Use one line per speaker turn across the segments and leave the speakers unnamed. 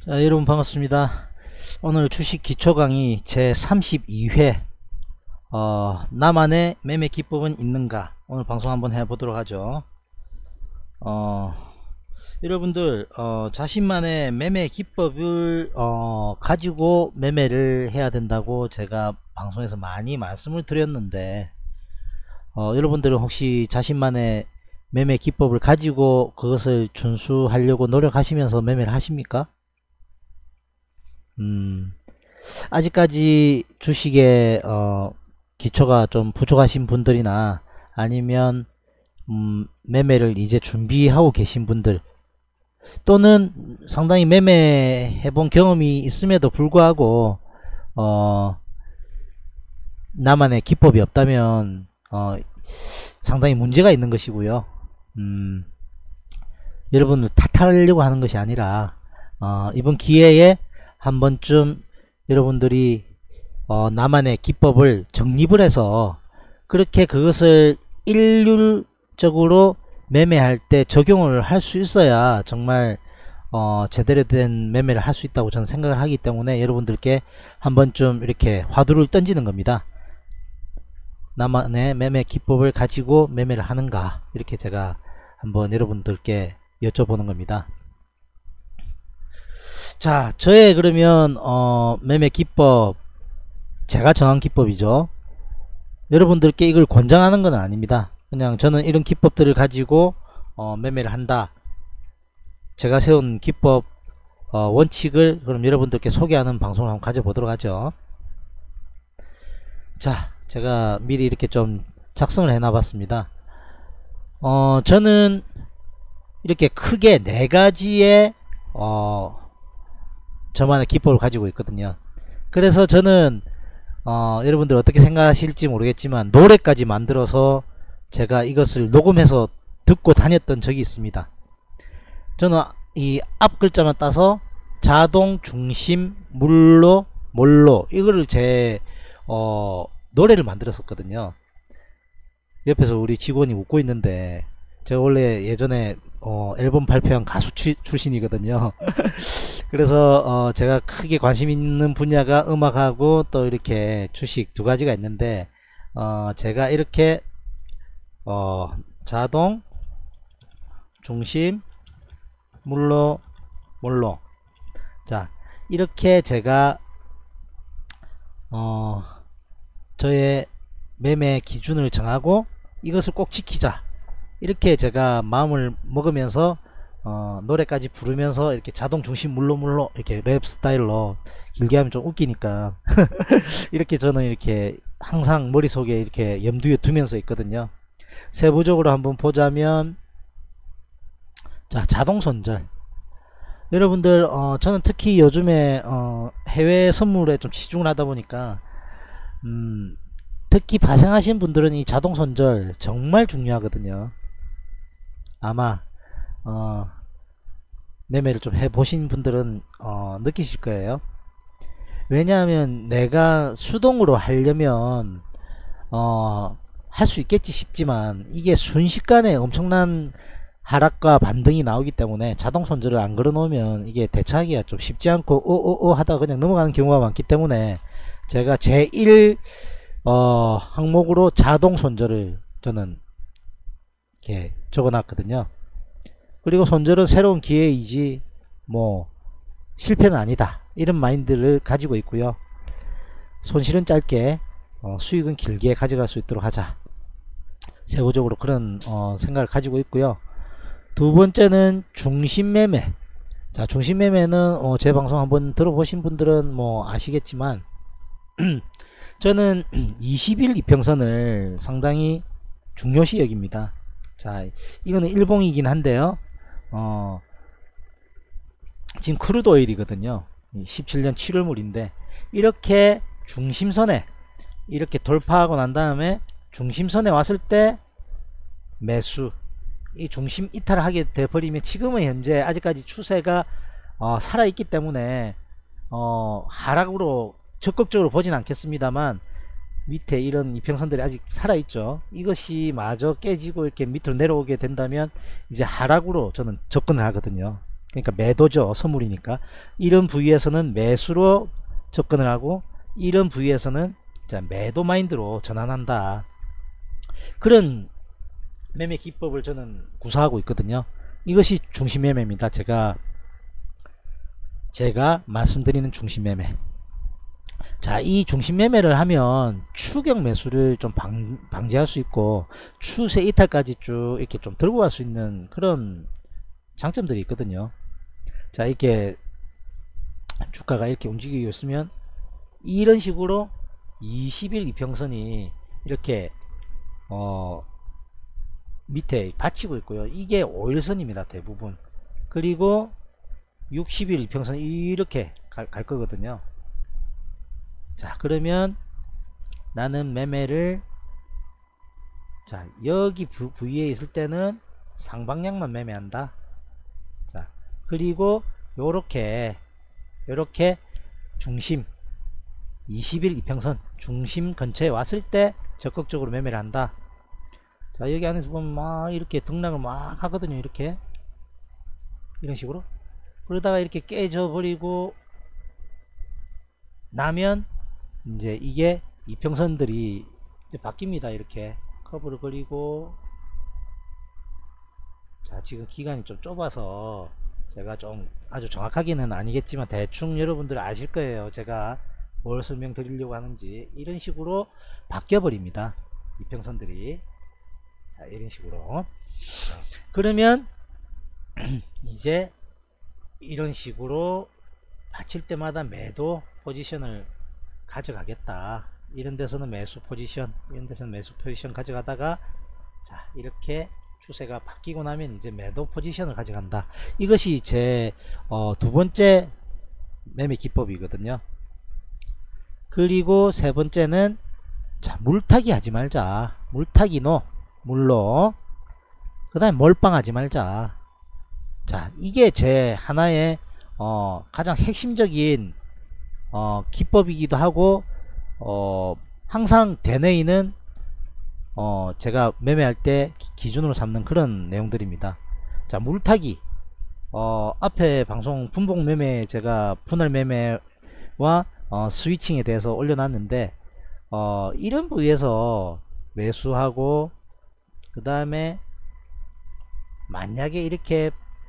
자, 여러분 반갑습니다. 오늘 주식 기초 강의 제 32회 나만의 매매 기법은 있는가, 오늘 방송 한번 해보도록 하죠. 여러분들 자신만의 매매 기법을 가지고 매매를 해야 된다고 제가 방송에서 많이 말씀을 드렸는데, 여러분들은 혹시 자신만의 매매 기법을 가지고 그것을 준수하려고 노력하시면서 매매를 하십니까? 아직까지 주식에 기초가 좀 부족하신 분들이나 아니면 매매를 이제 준비하고 계신 분들, 또는 상당히 매매해 본 경험이 있음에도 불구하고 나만의 기법이 없다면 상당히 문제가 있는 것이고요. 여러분을 탓하려고 하는 것이 아니라 이번 기회에 한 번쯤 여러분들이 나만의 기법을 정립을 해서 그렇게 그것을 일률적으로 매매할 때 적용을 할 수 있어야 정말 제대로 된 매매를 할 수 있다고 저는 생각을 하기 때문에 여러분들께 한 번쯤 이렇게 화두를 던지는 겁니다. 나만의 매매 기법을 가지고 매매를 하는가, 이렇게 제가 한번 여러분들께 여쭤보는 겁니다. 자, 저의 그러면 매매 기법, 제가 정한 기법이죠. 여러분들께 이걸 권장하는 건 아닙니다. 그냥 저는 이런 기법들을 가지고 매매를 한다, 제가 세운 기법 원칙을 그럼 여러분들께 소개하는 방송을 한번 가져보도록 하죠. 자, 제가 미리 이렇게 좀 작성을 해 놔봤습니다. 저는 이렇게 크게 네 가지의 저만의 기법을 가지고 있거든요. 그래서 저는 여러분들 어떻게 생각하실지 모르겠지만 노래까지 만들어서 제가 이것을 녹음해서 듣고 다녔던 적이 있습니다. 저는 이 앞 글자만 따서 자동, 중심, 물로, 몰로, 이거를 제 노래를 만들었었거든요. 옆에서 우리 직원이 웃고 있는데, 제가 원래 예전에 앨범 발표한 가수 출신이거든요. 그래서 제가 크게 관심 있는 분야가 음악하고 또 이렇게 주식 두 가지가 있는데, 제가 이렇게 자동, 중심, 물로, 몰로, 자, 이렇게 제가 저의 매매 기준을 정하고 이것을 꼭 지키자, 이렇게 제가 마음을 먹으면서 노래까지 부르면서 이렇게 자동, 중심, 물로 이렇게 랩 스타일로, 길게 하면 좀 웃기니까 이렇게 저는 이렇게 항상 머릿속에 이렇게 염두에 두면서 있거든요. 세부적으로 한번 보자면, 자, 자동 손절. 여러분들 저는 특히 요즘에 해외 선물에 좀 치중을 하다 보니까 특히 발생하신 분들은 이 자동 손절 정말 중요하거든요. 아마 매매를 좀 해보신 분들은 느끼실 거예요. 왜냐하면 내가 수동으로 하려면 할 수 있겠지 싶지만, 이게 순식간에 엄청난 하락과 반등이 나오기 때문에 자동 손절을 안 걸어 놓으면 이게 대처하기가 좀 쉽지 않고 오오오 하다가 그냥 넘어가는 경우가 많기 때문에 제가 제1 항목으로 자동 손절을 저는 이렇게 적어 놨거든요. 그리고 손절은 새로운 기회이지 뭐 실패는 아니다, 이런 마인드를 가지고 있고요. 손실은 짧게 수익은 길게 가져갈 수 있도록 하자, 세부적으로 그런 생각을 가지고 있고요. 두 번째는 중심매매. 자, 중심매매는 제 방송 한번 들어보신 분들은 뭐 아시겠지만 저는 20일 이평선을 상당히 중요시 여깁니다. 자, 이거는 일봉이긴 한데요, 지금 크루드 오일이거든요. 17년 7월물인데 이렇게 중심선에 이렇게 돌파하고 난 다음에 중심선에 왔을 때 매수, 이 중심 이탈을 하게 돼 버리면, 지금은 현재 아직까지 추세가 살아있기 때문에 하락으로 적극적으로 보진 않겠습니다만, 밑에 이런 이평선들이 아직 살아있죠. 이것이 마저 깨지고 이렇게 밑으로 내려오게 된다면 이제 하락으로 저는 접근을 하거든요. 그러니까 매도죠. 선물이니까. 이런 부위에서는 매수로 접근을 하고, 이런 부위에서는 자, 매도 마인드로 전환한다. 그런 매매 기법을 저는 구사하고 있거든요. 이것이 중심 매매입니다. 제가 말씀드리는 중심 매매. 자, 이 중심 매매를 하면 추격 매수를 좀 방지할 수 있고, 추세 이탈까지 쭉 이렇게 좀 들고 갈 수 있는 그런 장점들이 있거든요. 자, 이렇게 주가가 이렇게 움직이고 있으면 이런 식으로 20일 이평선이 이렇게 밑에 받치고 있고요. 이게 5일선입니다. 대부분. 그리고 60일 이평선 이렇게 갈 거거든요. 자, 그러면 나는 매매를, 자, 여기 부위에 있을 때는 상방향만 매매한다. 자, 그리고 요렇게 중심 20일 이평선 중심 근처에 왔을 때 적극적으로 매매를 한다. 자, 여기 안에서 보면 막 이렇게 등락을 막 하거든요. 이렇게 이런 식으로. 그러다가 이렇게 깨져 버리고 나면 이제 이게 이평선들이 이제 바뀝니다. 이렇게 커브를 그리고, 자, 지금 기간이 좀 좁아서 제가 좀 아주 정확하게는 아니겠지만 대충 여러분들 아실 거예요. 제가 뭘 설명드리려고 하는지. 이런 식으로 바뀌어 버립니다. 이평선들이. 자, 이런 식으로. 그러면 이제 이런 식으로 받칠 때마다 매도 포지션을 가져가겠다. 이런 데서는 매수 포지션, 이런 데서는 매수 포지션 가져가다가, 자, 이렇게 추세가 바뀌고 나면 이제 매도 포지션을 가져간다. 이것이 제 두 번째 매매 기법이거든요. 그리고 세 번째는, 자, 물타기 하지 말자. 물타기 물로. 그 다음에 몰빵하지 말자. 자, 이게 제 하나의 가장 핵심적인 기법이기도 하고, 항상 대내인은 제가 매매할 때 기준으로 삼는 그런 내용들입니다. 자, 물타기. 앞에 방송 분봉 매매, 제가 분할 매매와 스위칭에 대해서 올려놨는데, 이런 부위에서 매수하고, 그 다음에 만약에 이렇게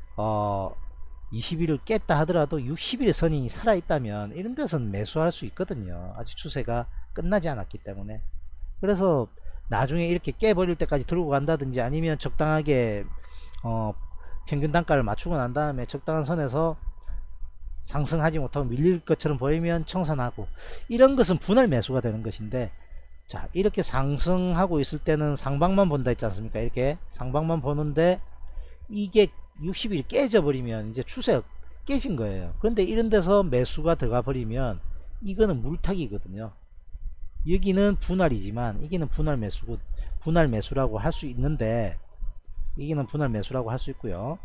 20일을 깼다 하더라도 60일 선이 살아있다면 이런 데서는 매수할 수 있거든요. 아직 추세가 끝나지 않았기 때문에. 그래서 나중에 이렇게 깨버릴 때까지 들고 간다든지, 아니면 적당하게 평균 단가를 맞추고 난 다음에 적당한 선에서 상승하지 못하고 밀릴 것처럼 보이면 청산하고, 이런 것은 분할 매수가 되는 것인데, 자, 이렇게 상승하고 있을 때는 상방만 본다 했지 않습니까? 이렇게 상방만 보는데 이게 60일이 깨져버리면 이제 추세가 깨진 거예요. 그런데 이런 데서 매수가 들어가 버리면 이거는 물타기거든요. 여기는 분할이지만 여기는 분할 매수라고 할 수 있는데, 여기는 분할 매수라고 할 수 있고요.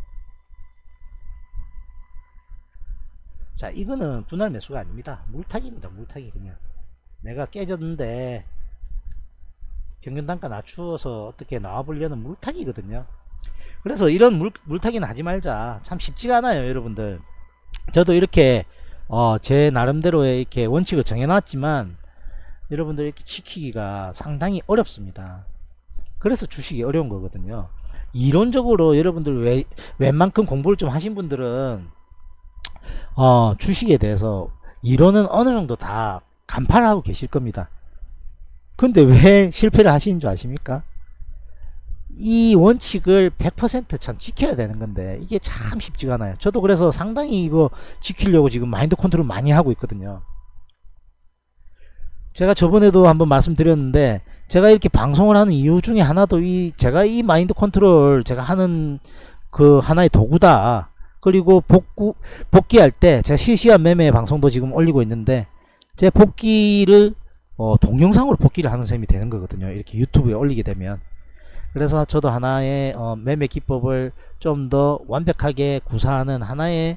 자, 이거는 분할 매수가 아닙니다. 물타기입니다. 물타기. 그냥 내가 깨졌는데 평균 단가 낮추어서 어떻게 나와보려는 물타기거든요. 그래서 이런 물타기는 하지 말자. 참 쉽지가 않아요, 여러분들. 저도 이렇게 제 나름대로의 이렇게 원칙을 정해놨지만 여러분들 이렇게 지키기가 상당히 어렵습니다. 그래서 주식이 어려운 거거든요. 이론적으로 여러분들 웬만큼 공부를 좀 하신 분들은 주식에 대해서 이론은 어느 정도 다 간파를 하고 계실 겁니다. 근데 왜 실패를 하시는 줄 아십니까? 이 원칙을 100% 참 지켜야 되는 건데 이게 참 쉽지가 않아요. 저도 그래서 상당히 이거 지키려고 지금 마인드 컨트롤 많이 하고 있거든요. 제가 저번에도 한번 말씀드렸는데, 제가 이렇게 방송을 하는 이유 중에 하나도 제가 이 마인드 컨트롤 제가 하는 그 하나의 도구다. 그리고 복귀할 때 제가 실시간 매매 방송도 지금 올리고 있는데, 제 복귀를 동영상으로 복귀를 하는 셈이 되는 거거든요. 이렇게 유튜브에 올리게 되면. 그래서 저도 하나의 매매 기법을 좀 더 완벽하게 구사하는 하나의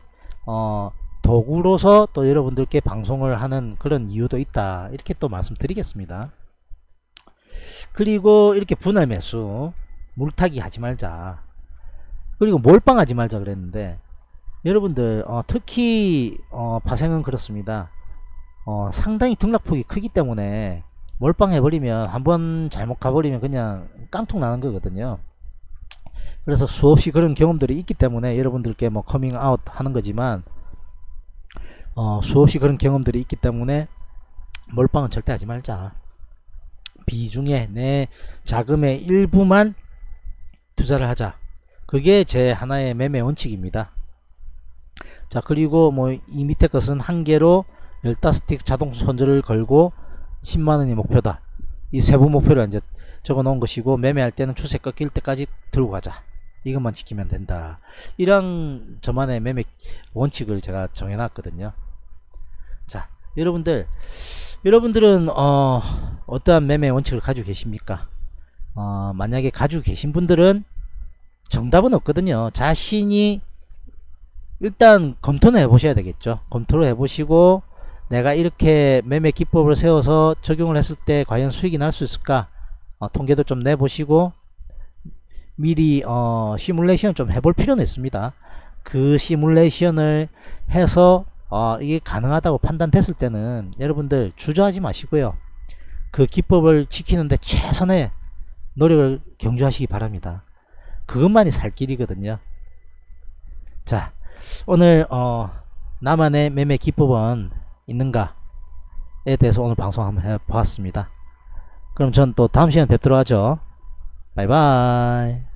도구로서 또 여러분들께 방송을 하는 그런 이유도 있다. 이렇게 또 말씀드리겠습니다. 그리고 이렇게 분할 매수, 물타기 하지 말자. 그리고 몰빵하지 말자 그랬는데, 여러분들 특히 파생은 그렇습니다. 상당히 등락폭이 크기 때문에 몰빵해버리면 한번 잘못 가버리면 그냥 깡통 나는 거거든요. 그래서 수없이 그런 경험들이 있기 때문에 여러분들께 뭐 커밍아웃 하는 거지만 수없이 그런 경험들이 있기 때문에 몰빵은 절대 하지 말자. 비중에 내 자금의 일부만 투자를 하자. 그게 제 하나의 매매 원칙입니다. 자, 그리고 뭐 이 밑에 것은 한 개로 15틱 자동 손절을 걸고 10만원이 목표다. 이 세부 목표를 이제 적어 놓은 것이고, 매매할 때는 추세 꺾일 때까지 들고 가자. 이것만 지키면 된다. 이런 저만의 매매 원칙을 제가 정해 놨거든요. 자, 여러분들은 어떠한 매매 원칙을 가지고 계십니까? 만약에 가지고 계신 분들은 정답은 없거든요. 자신이 일단 검토는 해보셔야 되겠죠. 검토를 해보시고 내가 이렇게 매매 기법을 세워서 적용을 했을 때 과연 수익이 날 수 있을까, 통계도 좀 내보시고 미리 시뮬레이션 좀 해볼 필요는 있습니다. 그 시뮬레이션을 해서 이게 가능하다고 판단됐을 때는 여러분들 주저하지 마시고요. 그 기법을 지키는데 최선의 노력을 경주하시기 바랍니다. 그것만이 살 길이거든요. 자, 오늘 나만의 매매 기법은 있는가에 대해서 오늘 방송 한번 해보았습니다. 그럼 전 또 다음 시간에 뵙도록 하죠. 바이바이.